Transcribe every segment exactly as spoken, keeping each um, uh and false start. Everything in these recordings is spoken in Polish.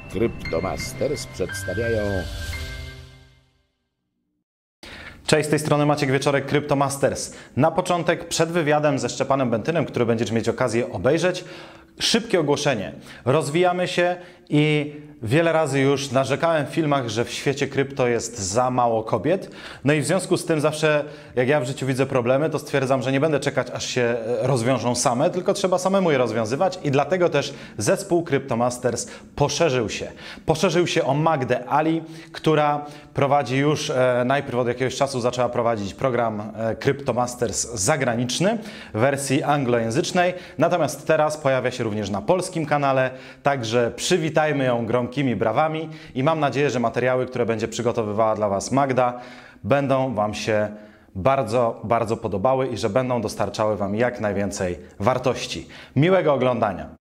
Cryptomasters przedstawiają... Cześć, z tej strony Maciek Wieczorek, Cryptomasters. Na początek, przed wywiadem ze Szczepanem Bentynem, który będziesz mieć okazję obejrzeć, szybkie ogłoszenie. Rozwijamy się i wiele razy już narzekałem w filmach, że w świecie krypto jest za mało kobiet. No i w związku z tym zawsze, jak ja w życiu widzę problemy, to stwierdzam, że nie będę czekać, aż się rozwiążą same, tylko trzeba samemu je rozwiązywać i dlatego też zespół Cryptomasters poszerzył się. Poszerzył się o Magdę Ali, która prowadzi już, e, najpierw od jakiegoś czasu zaczęła prowadzić program e, Cryptomasters zagraniczny w wersji anglojęzycznej, natomiast teraz pojawia się również na polskim kanale, także przywitajmy ją gromkimi brawami i mam nadzieję, że materiały, które będzie przygotowywała dla Was Magda, będą Wam się bardzo, bardzo podobały i że będą dostarczały Wam jak najwięcej wartości. Miłego oglądania!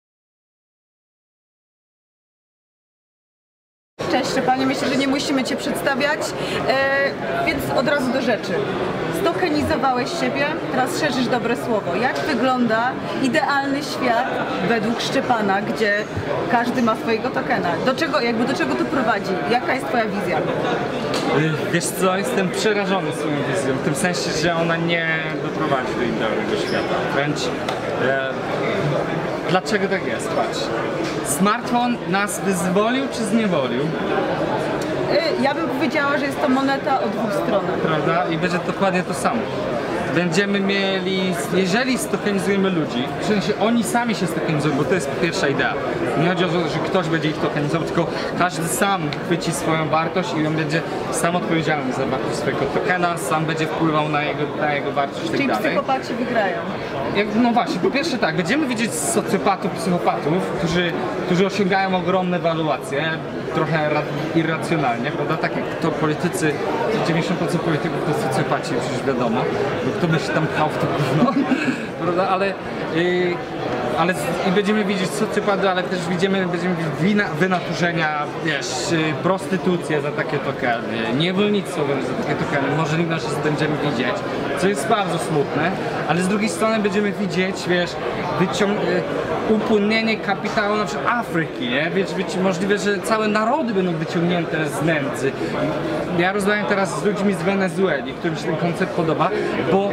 Cześć Szczepanie, myślę, że nie musimy Cię przedstawiać, e, więc od razu do rzeczy. Stokenizowałeś siebie, teraz szerzysz dobre słowo. Jak wygląda idealny świat według Szczepana, gdzie każdy ma swojego tokena? Do czego, jakby do czego to prowadzi? Jaka jest Twoja wizja? Wiesz co, jestem przerażony swoją wizją, w tym sensie, że ona nie doprowadzi do idealnego świata. Wręcz e, dlaczego tak jest? Patrz. Smartfon nas wyzwolił czy zniewolił? Ja bym powiedziała, że jest to moneta o dwóch stronach. Prawda? I będzie dokładnie to samo. Będziemy mieli, jeżeli stokenizujemy ludzi, w sensie oni sami się stokenizują, bo to jest pierwsza idea. Nie chodzi o to, że ktoś będzie ich tokenizował, tylko każdy sam chwyci swoją wartość i on będzie sam odpowiedzialny za wartość swojego tokena, sam będzie wpływał na jego, na jego wartość i tak Czyli dalej. psychopaci wygrają. Jak, no właśnie, po pierwsze tak, będziemy widzieć socjopatów, psychopatów, którzy, którzy osiągają ogromne waluacje, trochę irracjonalnie, prawda? Tak jak to politycy, dziewięćdziesiąt procent polityków to socjopaci, przecież wiadomo, bo kto by się tam pchał w to gówno, prawda? Ale, yy, ale i będziemy widzieć socjopaty, ale też widzimy, będziemy widzieć wina, wynaturzenia, wiesz, yy, prostytucję za takie tokeny, niewolnictwo za takie tokeny, możliwość będziemy widzieć, co jest bardzo smutne, ale z drugiej strony będziemy widzieć, wiesz, wyciąg upłynnienie kapitału na przykład Afryki, nie? Wiesz, być możliwe, że całe narody będą wyciągnięte z nędzy. Ja rozmawiam teraz z ludźmi z Wenezueli, którym się ten koncept podoba, bo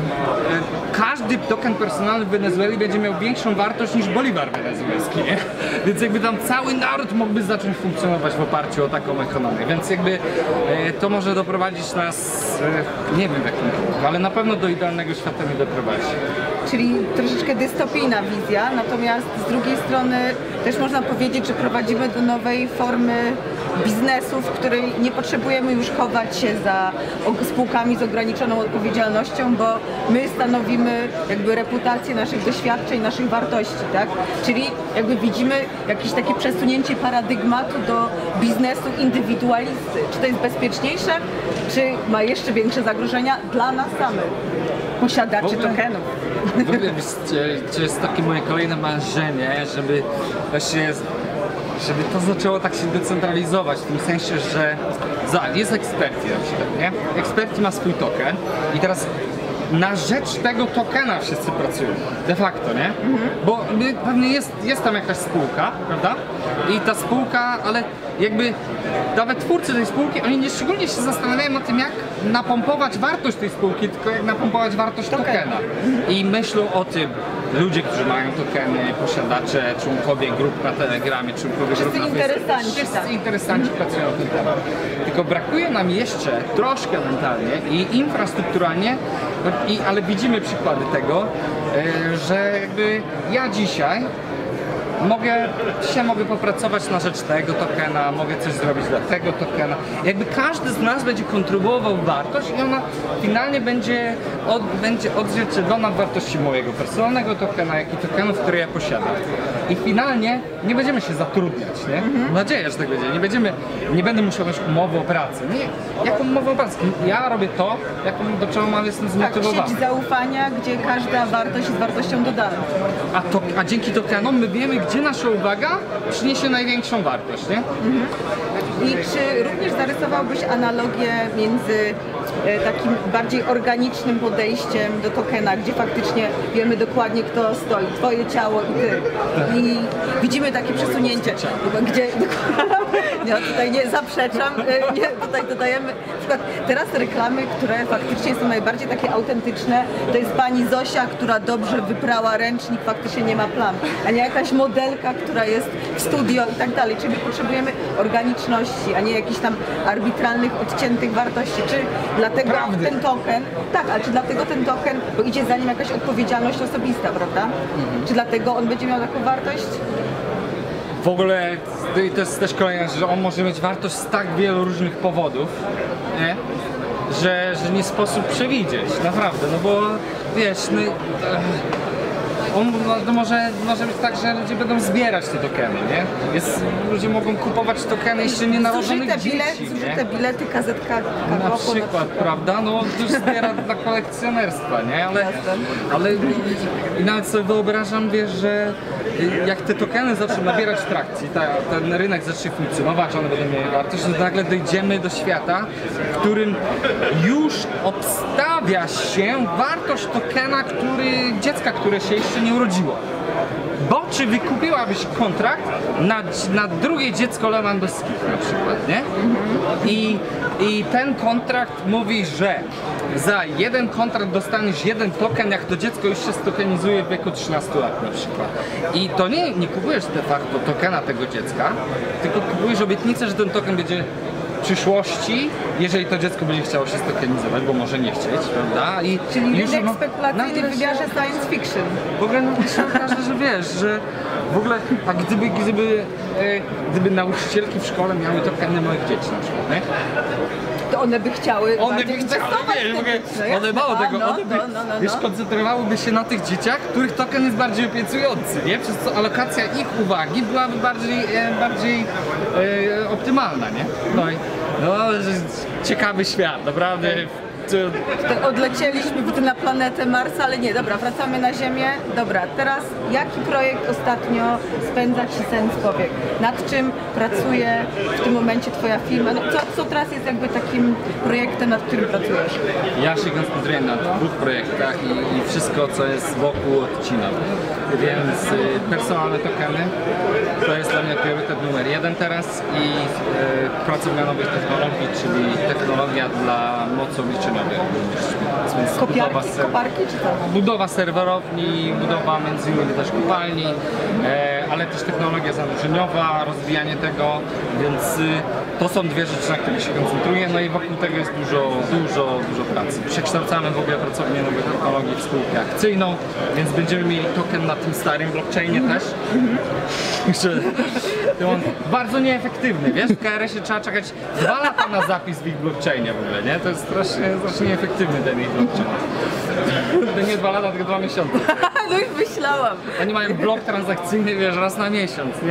w, każdy token personalny w Wenezueli będzie miał większą wartość niż bolivar wenezuelski, nie? Więc jakby tam cały naród mógłby zacząć funkcjonować w oparciu o taką ekonomię, więc jakby e, to może doprowadzić nas, e, nie wiem w jakim kierunku, ale na pewno do idealnego świata nie doprowadzi. Czyli troszeczkę dystopijna wizja, natomiast z drugiej strony też można powiedzieć, że prowadzimy do nowej formy biznesu, w której nie potrzebujemy już chować się za spółkami z ograniczoną odpowiedzialnością, bo my stanowimy jakby reputację naszych doświadczeń, naszych wartości, tak? Czyli jakby widzimy jakieś takie przesunięcie paradygmatu do biznesu indywidualisty. Czy to jest bezpieczniejsze, czy ma jeszcze większe zagrożenia dla nas samych, posiadaczy tokenów? W ogóle to jest takie moje kolejne marzenie, żeby właśnie, żeby to zaczęło tak się decentralizować, w tym sensie, że jest eksperti na przykład, nie? Eksperti ma swój token i teraz na rzecz tego tokena wszyscy pracują, de facto, nie? Mhm. Bo pewnie jest, jest tam jakaś spółka, prawda? I ta spółka, ale jakby nawet twórcy tej spółki, oni nie szczególnie się zastanawiają nad tym, jak napompować wartość tej spółki, tylko jak napompować wartość tokena. Mhm. I myślą o tym ludzie, którzy mają tokeny, posiadacze, członkowie grup na Telegramie, członkowie grup na Facebooku. Wszyscy interesanci pracują w tym temacie. Tylko brakuje nam jeszcze troszkę mentalnie i infrastrukturalnie, i, ale widzimy przykłady tego, yy, że jakby ja dzisiaj mogę, dzisiaj mogę popracować na rzecz tego tokena, mogę coś zrobić dla tego tokena. Jakby każdy z nas będzie kontrybuował wartość i ona finalnie będzie, od, będzie odzwierciedlona w wartości mojego personalnego tokena, jak i tokenów, które ja posiadam. I finalnie nie będziemy się zatrudniać, nie? Mam nadzieję, że tak będzie. Nie będziemy, nie będę musiał mieć umowy o pracę. Nie, jaką umowę o pracę? Ja robię to, jaką, do czego mam, jestem zmotywowany. Tak, sieć zaufania, gdzie każda wartość jest wartością dodaną. A, to, a dzięki tokenom my wiemy, gdzie nasza uwaga przyniesie największą wartość, nie? Mhm. I czy również zarysowałbyś analogię między e, takim bardziej organicznym podejściem do tokena, gdzie faktycznie wiemy dokładnie, kto stoi, twoje ciało i ty. I widzimy takie przesunięcie, gdzie ja tutaj nie zaprzeczam, e, nie, tutaj dodajemy, na przykład teraz reklamy, które faktycznie są najbardziej takie autentyczne, to jest pani Zosia, która dobrze wyprała ręcznik, faktycznie nie ma plam, a nie jakaś modelka, która jest w studio i tak dalej, czyli potrzebujemy organiczności, a nie jakichś tam arbitralnych, odciętych wartości. Czy dlatego Prawdy. ten token, tak, ale czy dlatego ten token, bo idzie za nim jakaś odpowiedzialność osobista, prawda? Mhm. Czy dlatego on będzie miał taką wartość? W ogóle to jest też kolejna rzecz, że on może mieć wartość z tak wielu różnych powodów, nie? Że, że nie sposób przewidzieć, naprawdę, no bo wiesz, no, on no, może, może być tak, że ludzie będą zbierać te tokeny, nie? Jest, ludzie mogą kupować tokeny jeszcze nienarodzonych Zużyte, dzieci, bilet, nie? zużyte bilety, kazetka, Na kawowo, przykład, prawda? No to już zbiera dla kolekcjonerstwa, nie? Ale, ale i, i nawet sobie wyobrażam, wiesz, że jak te tokeny zaczną nabierać trakcji, ta, ten rynek zacznie funkcjonować, one będą miały wartość, to nagle dojdziemy do świata, w którym już obstawia się wartość tokena, który, dziecka, które się jeszcze nie urodziło. Bo czy wykupiłabyś kontrakt na, na drugie dziecko Lewandowskiego na przykład, nie? I, I ten kontrakt mówi, że za jeden kontrakt dostaniesz jeden token, jak to dziecko już się stokenizuje w wieku trzynastu lat na przykład. I to nie, nie kupujesz de facto tokena tego dziecka, tylko kupujesz obietnicę, że ten token będzie w przyszłości, jeżeli to dziecko będzie chciało się stokenizować, bo może nie chcieć, prawda? I Czyli już rynek no- spekulacyjny w nagle się- wymiarze science fiction. w ogóle no, się okaże, że wiesz, że w ogóle, a gdyby, gdyby, e, gdyby nauczycielki w szkole miały tokeny moich dzieci na przykład, nie? To one by chciały One by bardziej chciały, inwestować wiesz, w w ogóle, te dzieci. one mało A, tego, no, one by, no, no, no, wiesz, no. koncentrowałyby się na tych dzieciach, których token jest bardziej obiecujący, nie? Przez co alokacja ich uwagi byłaby bardziej, e, bardziej e, optymalna, nie? No i, no, że ciekawy świat, naprawdę. To- To odlecieliśmy na planetę Mars, ale nie, dobra, wracamy na Ziemię. Dobra, teraz jaki projekt ostatnio spędza Ci sen z powiek? Nad czym pracuje w tym momencie Twoja firma? No, co, co teraz jest jakby takim projektem, nad którym pracujesz? Ja się koncentruję na dwóch projektach i, i wszystko, co jest wokół odcinam. Więc y, personalne tokeny to jest dla mnie priorytet numer jeden teraz i y, pracownia nowych technologii, czyli technologia dla mocy obliczeniowej. Więc budowa, Kopiarki, ser- koparki czy co? budowa serwerowni, budowa między innymi też kopalni, e, ale też technologia zanurzeniowa, rozwijanie tego, więc y, to są dwie rzeczy, na które się koncentruję, no i wokół tego jest dużo, dużo, dużo pracy. Przekształcamy w ogóle pracownię nowych technologii w spółkę akcyjną, więc będziemy mieli token na tym starym blockchainie też. Że to on bardzo nieefektywny, wiesz, w K R S-ie trzeba czekać dwa lata na zapis w ich blockchainie w ogóle, nie? To jest strasznie, strasznie nieefektywny ten ich blockchain. To nie dwa lata, tylko dwa miesiące. No już myślałam. Oni mają blok transakcyjny, wiesz, raz na miesiąc, nie?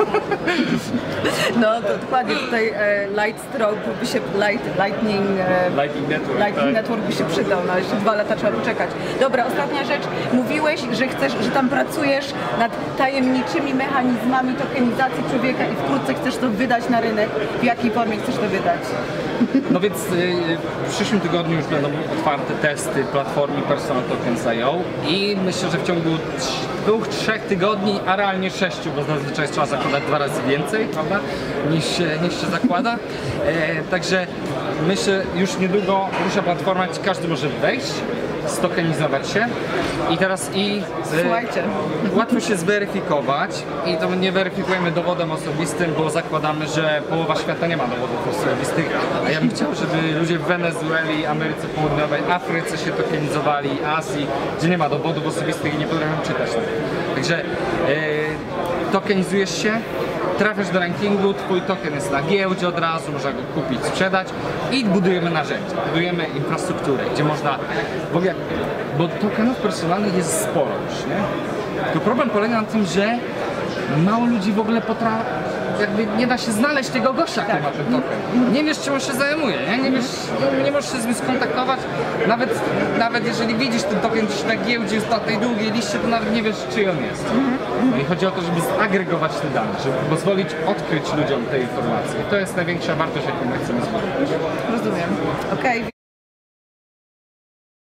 No to dokładnie tutaj e, Lightstroke by się, light, Lightning, e, Lightning Network, Lightning tak. Network by się przydał, no jeszcze dwa lata trzeba poczekać. Dobra, ostatnia rzecz. Mówiłeś, że chcesz, że tam pracujesz nad tajemniczymi mechanizmami tokenizacji człowieka i wkrótce chcesz to wydać na rynek. W jakiej formie chcesz to wydać? No więc y, w przyszłym tygodniu już będą otwarte testy platformy Personal Tokens kropka i o i myślę, że w ciągu trz- dwóch, trzech tygodni, a realnie sześciu, bo zazwyczaj trzeba zakładać dwa razy więcej, prawda, niż, się- niż się zakłada. E, także myślę, już niedługo rusza platforma, gdzie każdy może wejść, stokenizować się i teraz i e, Słuchajcie. łatwo się zweryfikować i to nie weryfikujemy dowodem osobistym, bo zakładamy, że połowa świata nie ma dowodów osobistych, a ja bym chciał, żeby ludzie w Wenezueli, Ameryce Południowej, Afryce się tokenizowali, Azji, gdzie nie ma dowodów osobistych i nie potrafią czytać. Także e, tokenizujesz się, trafiasz do rankingu, twój token jest na giełdzie od razu, można go kupić, sprzedać i budujemy narzędzia, budujemy infrastrukturę, gdzie można, w ogóle, bo tokenów personalnych jest sporo już, nie? Tylko problem polega na tym, że mało ludzi w ogóle potrafi, jakby nie da się znaleźć tego gościa, który ma ten token. Nie wiesz, czym on się zajmuje, nie? Nie wiesz, nie możesz się z nim skontaktować, nawet, nawet jeżeli widzisz ten token gdzieś na giełdzie, jest na tej długiej liście, to nawet nie wiesz, czyj on jest. No i chodzi o to, żeby zagregować te dane, żeby pozwolić odkryć ludziom te informacje. I to jest największa wartość, jaką my chcemy zbudować. Rozumiem. Okej.